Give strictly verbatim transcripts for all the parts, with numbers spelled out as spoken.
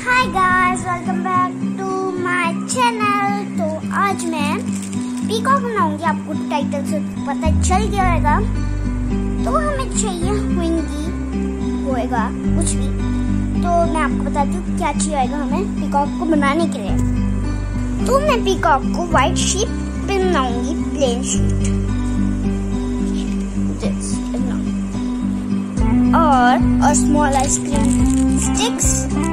Hi guys, welcome back to my channel. तो आज मैं पीकॉक बनाऊंगी। आपको टाइटल से पता चल गया होगा। तो हमें चाहिए होंगी होएगा कुछ भी। तो मैं आपको बताती हूँ क्या चाहिए होगा हमें पीकॉक को बनाने के लिए। तो मैं पीकॉक को व्हाइट शीट पे बनाऊंगी, प्लेन शीट और और स्मॉल आइसक्रीम स्टिक्स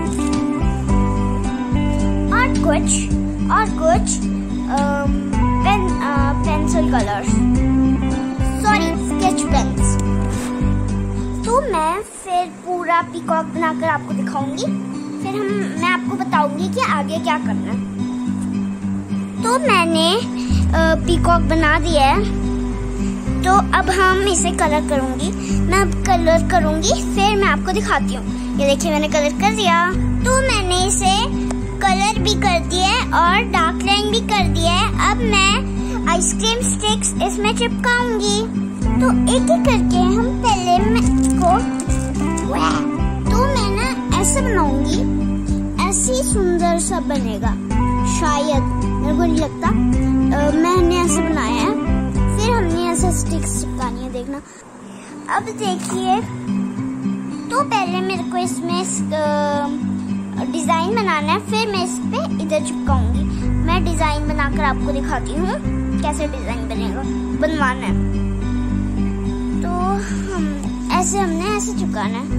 और कुछ और कुछ pen pencil colours, sorry sketch pens. तो मैं फिर पूरा पीकॉक बनाकर आपको दिखाऊंगी। फिर हम मैं आपको बताऊंगी कि आगे क्या करना है। तो मैंने पीकॉक बना दिया है। तो अब हम इसे कलर करूंगी। मैं अब कलर करूंगी, फिर मैं आपको दिखाती हूँ। ये देखिए मैंने कलर कर दिया। तो मैंने इसे कलर भी कर दिया है और डार्क लाइन भी कर दिया है। अब मैं आइसक्रीम स्टिक्स इसमें चिपकाऊंगी। तो एक एक करके हम पहले मैं इसको तो मैं ना ऐसे बनाऊंगी। ऐसी सुंदर सा बनेगा शायद, मेरे को नहीं लगता। आ, मैंने ऐसे बनाया है। फिर हमने ऐसे स्टिक्स चिपकानी है, देखना। अब देखिए, तो पहले मेरे को इसमें डिजाइन बनाना है, फिर मैं इस पे इधर चिपकाऊंगी। मैं डिजाइन बनाकर आपको दिखाती हूँ कैसे डिजाइन बनेगा, बनवाना है। तो हम ऐसे हमने ऐसे चिपकाना है।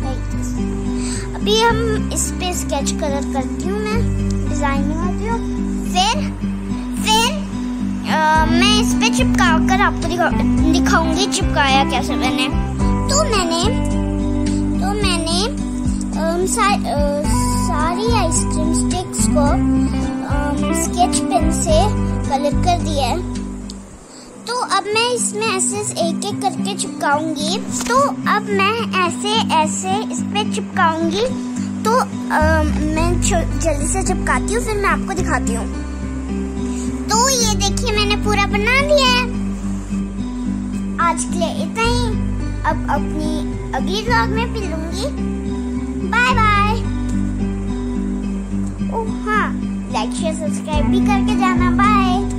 अभी हम इस पे स्केच कलर करती हूँ, मैं डिजाइन बनाती हूँ। फिर फिर आ, मैं इस पे चिपका कर आपको दिखा, दिखाऊंगी चिपकाया कैसे मैंने। तो मैंने तो मैंने आ, सा, आ, सारी आइसक्रीम स्टिक्स को आ, स्केच पेन से कलर कर दिया है। तो अब मैं इसमें ऐसे एक एक करके चिपकाऊंगी। तो अब मैं ऐसे ऐसे इस पे चिपकाऊंगी। तो आ, मैं जल्दी से चिपकाती हूँ, फिर मैं आपको दिखाती हूँ। तो ये देखिए मैंने पूरा बना दिया है। आज के लिए इतना ही। अब अपनी अगली व्लॉग में मिलूंगी। Bye bye. ओह हाँ, लाइक शेयर सब्सक्राइब भी करके जाना। बाय।